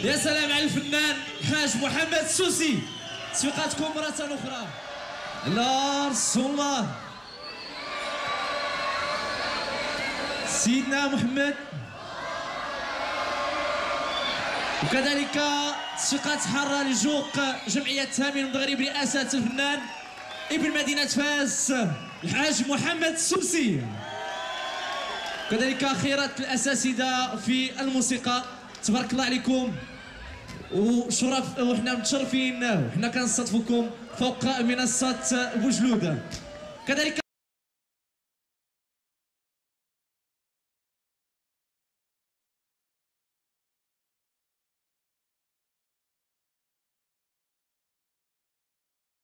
يا سلام على الفنان الحاج محمد السوسي. تصفيقاتكم مرة أخرى. الله رسول الله سيدنا محمد. وكذلك تصفيقات حارة لجوق جمعية تامين المغرب رئاسة الفنان ابن مدينة فاس الحاج محمد السوسي. كذلك خيرات الأساتذة في الموسيقى، تبارك الله عليكم وشرف، وحنا متشرفين وحنا كنستضيفوكم فوق منصة بوجلود. كذلك